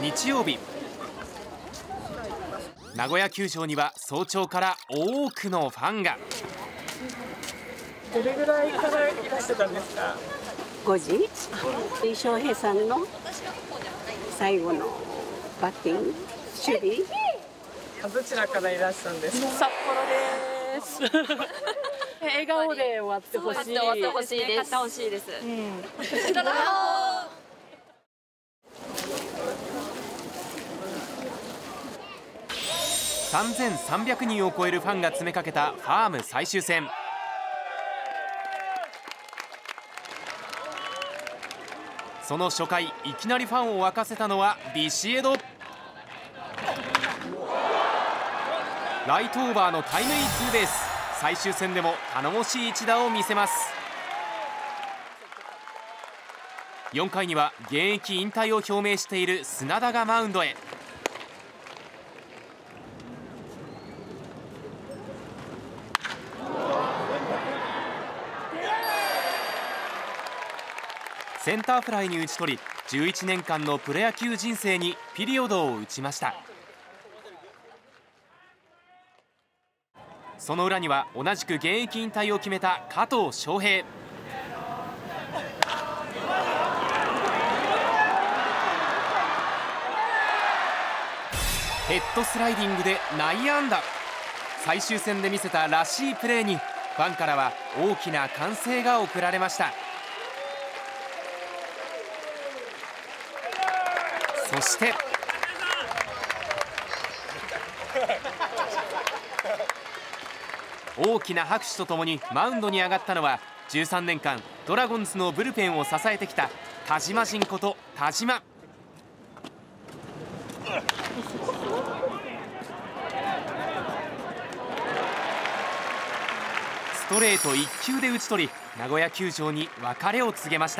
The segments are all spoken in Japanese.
日曜日、名古屋球場には早朝から多くのファンが。 どれぐらいからいらしてたんですか 5時、翔平さんの最後のバッティング、守備。 どちらからいらしたんですか？ 札幌です。笑顔で終わってほしい。 終わってほしいです。勝ってほしいです。 3300人を超えるファンが詰めかけたファーム最終戦。その初回、いきなりファンを沸かせたのはビシエド。ライトオーバーのタイムリーツーベース。最終戦でも頼もしい一打を見せます。4回には現役引退を表明している砂田がマウンドへ。センターフライに打ち取り、11年間のプロ野球人生にピリオドを打ちました。その裏には同じく現役引退を決めた加藤翔平。ヘッドスライディングで内野安打。最終戦で見せたらしいプレーにファンからは大きな歓声が送られました。そして大きな拍手とともにマウンドに上がったのは13年間ドラゴンズのブルペンを支えてきた田島仁こと田島。ストレート1球で打ち取り、名古屋球場に別れを告げました。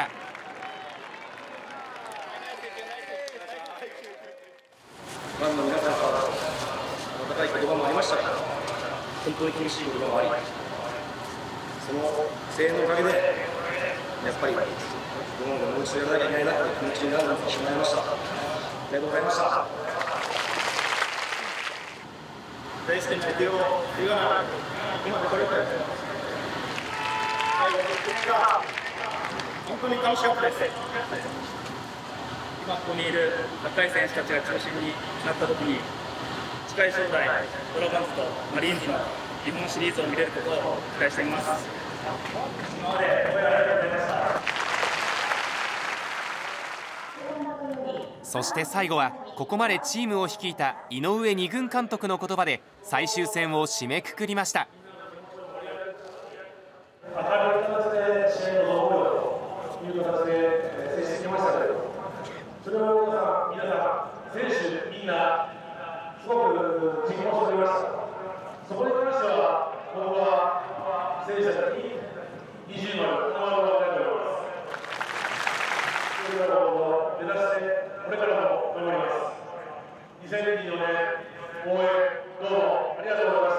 ファンの皆さんから温かい言葉もありましたが、本当に厳しい言葉もあり、その声援のおかげでやっぱりもう一度やらなきゃいけないなという気持ちになってしまいました。ありがとうございました。 本当に楽しかったです。今ここにいる若い選手たちが中心になったときに、近い将来ドラゴンズとマリーンズの日本シリーズを見れることを期待しています。今まで応援ありがとうございました。 そして最後はここまでチームを率いた井上二軍監督の言葉で最終戦を締めくくりました。 明るい形で試合を臨もうよという形で接してきましたけれども、それを皆さん選手みんなすごく自分をしておりました。そこに関しては僕は選手たちに20枚名前を与えております。それらを目指してこれからも頑張ります。2024年応援どうもありがとうございました。